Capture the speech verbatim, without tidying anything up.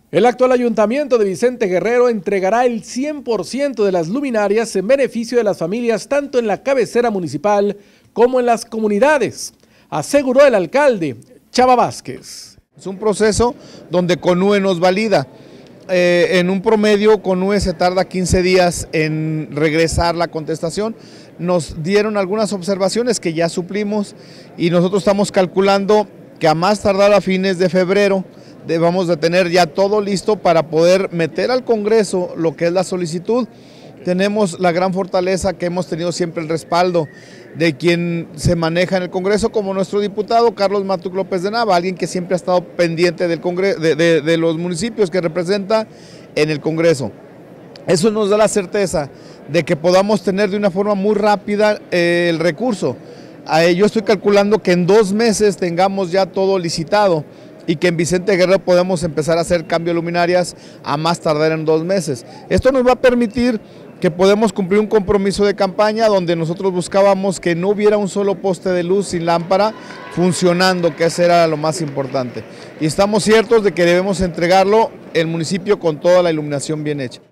El actual ayuntamiento de Vicente Guerrero entregará el cien por ciento de las luminarias en beneficio de las familias tanto en la cabecera municipal como en las comunidades, aseguró el alcalde Chava Vázquez. Es un proceso donde CONUE nos valida. Eh, en un promedio, CONUE se tarda quince días en regresar la contestación. Nos dieron algunas observaciones que ya suplimos y nosotros estamos calculando que a más tardar a fines de febrero debamos de tener ya todo listo para poder meter al Congreso lo que es la solicitud. Tenemos la gran fortaleza que hemos tenido siempre el respaldo de quien se maneja en el Congreso, como nuestro diputado Carlos Matuc López de Nava, alguien que siempre ha estado pendiente del Congreso, de, de, de los municipios que representa en el Congreso. Eso nos da la certeza de que podamos tener de una forma muy rápida eh, el recurso. Eh, yo estoy calculando que en dos meses tengamos ya todo licitado y que en Vicente Guerrero podemos empezar a hacer cambio de luminarias a más tardar en dos meses. Esto nos va a permitir que podemos cumplir un compromiso de campaña donde nosotros buscábamos que no hubiera un solo poste de luz sin lámpara funcionando, que eso era lo más importante. Y estamos ciertos de que debemos entregarlo el municipio con toda la iluminación bien hecha.